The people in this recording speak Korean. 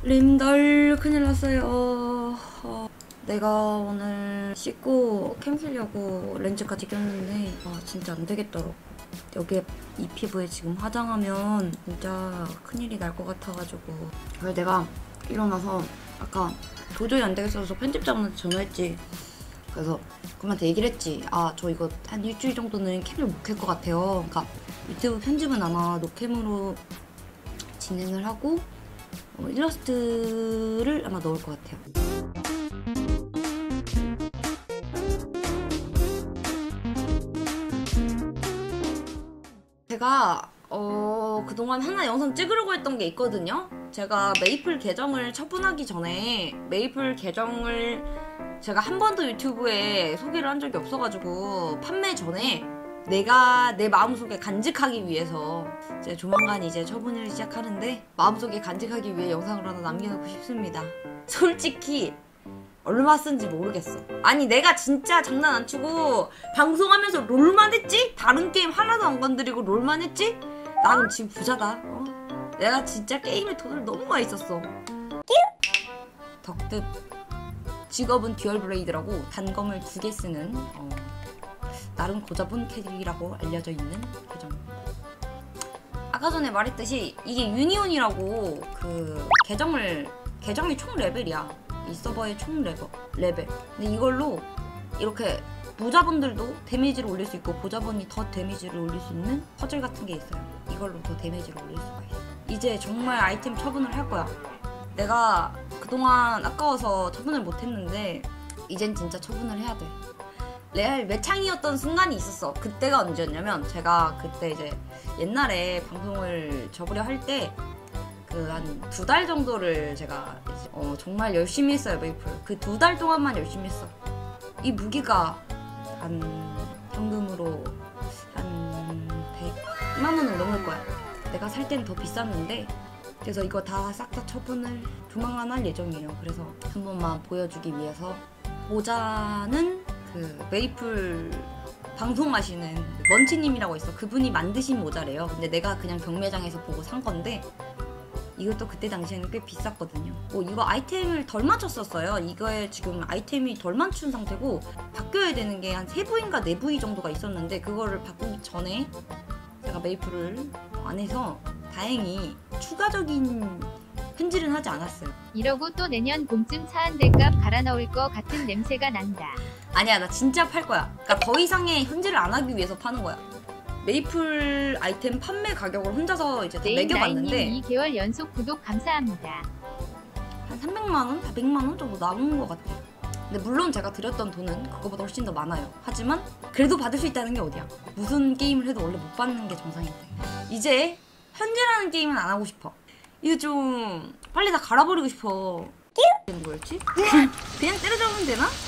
림덜 큰일 났어요. 내가 오늘 씻고 캠 쓰려고 렌즈까지 꼈는데 진짜 안 되겠더라고. 여기에 이 피부에 지금 화장하면 진짜 큰일이 날 것 같아가지고. 그래서 내가 일어나서 아까 도저히 안 되겠어서 편집자분한테 전화했지. 그래서 그분한테 얘기를 했지. 저 이거 한 일주일 정도는 캠을 못 켤 것 같아요. 그러니까 유튜브 편집은 아마 노캠으로 진행을 하고 일러스트를 아마 넣을 것 같아요. 제가 그동안 하나 영상 찍으려고 했던 게 있거든요. 제가 메이플 계정을 처분하기 전에 메이플 계정을 제가 한 번도 유튜브에 소개를 한 적이 없어가지고 판매 전에 내가 내 마음속에 간직하기 위해서 이제 조만간 이제 처분을 시작하는데 마음속에 간직하기 위해 영상을 하나 남겨놓고 싶습니다. 솔직히 얼마 쓴지 모르겠어. 아니 내가 진짜 장난 안 치고 방송하면서 롤만 했지? 다른 게임 하나도 안 건드리고 롤만 했지? 나는 지금 부자다. 내가 진짜 게임에 돈을 너무 많이 썼어. 덕득. 직업은 듀얼블레이드라고 단검을 2개 쓰는 나름 고자본 캐릭이라고 알려져 있는 계정입니다. 아까 전에 말했듯이 이게 유니온이라고 그 계정이 총 레벨이야. 이 서버의 총 레벨. 근데 이걸로 이렇게 부자본들도 데미지를 올릴 수 있고 보자본이 더 데미지를 올릴 수 있는 퍼즐 같은 게 있어요. 이걸로 더 데미지를 올릴 수가 있어. 이제 정말 아이템 처분을 할 거야. 내가 그동안 아까워서 처분을 못했는데 이젠 진짜 처분을 해야 돼. 레알 매창이었던 순간이 있었어. 그때가 언제였냐면 제가 그때 이제 옛날에 방송을 접으려 할 때 그 한 2달 정도를 제가 정말 열심히 했어요. 메이플 그 2달 동안만 열심히 했어. 이 무기가 한 현금으로 한 100만 원은 넘을 거야. 내가 살 때는 더 비쌌는데 그래서 이거 다 싹 다 처분을 조만간 할 예정이에요. 그래서 한 번만 보여주기 위해서 모자는 그 메이플 방송하시는 먼치님이라고 있어. 그분이 만드신 모자래요. 근데 내가 그냥 경매장에서 보고 산 건데 이것도 그때 당시에는 꽤 비쌌거든요. 이거 아이템을 덜 맞췄었어요. 이거에 지금 아이템이 덜 맞춘 상태고 바뀌어야 되는 게 한 3부인가 4부위 정도가 있었는데 그거를 바꾸기 전에 제가 메이플을 안 해서 다행히 추가적인 현질은 하지 않았어요. 이러고 또 내년 봄쯤 차 한 대 값 갈아 넣을 거 같은 냄새가 난다. 아니야, 나 진짜 팔 거야. 그러니까 더 이상의 현질을 안 하기 위해서 파는 거야. 메이플 아이템 판매 가격을 혼자서 이제 다 매겨봤는데 2개월 연속 구독 감사합니다. 한 300만원? 400만원 정도 남은 것 같아요. 근데 물론 제가 드렸던 돈은 그거보다 훨씬 더 많아요. 하지만 그래도 받을 수 있다는 게 어디야. 무슨 게임을 해도 원래 못 받는 게 정상인데 이제 현질하는 게임은 안 하고 싶어. 이거 좀 빨리 다 갈아버리고 싶어. 되는 거였지? 그냥 때려잡으면 되나?